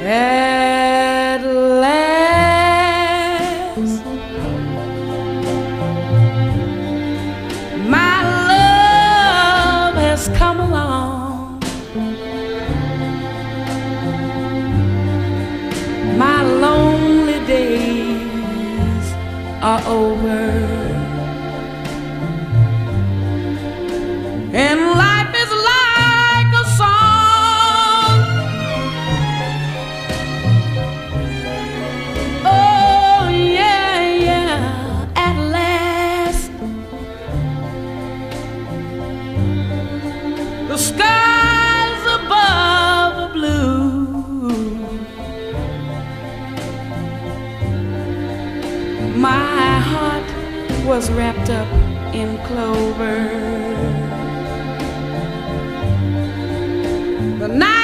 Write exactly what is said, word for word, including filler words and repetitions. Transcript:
At last, my love has come along. My lonely days are over, and life is like a song. Oh yeah, yeah, at last the skies above are blue. My heart was wrapped up in clover. The night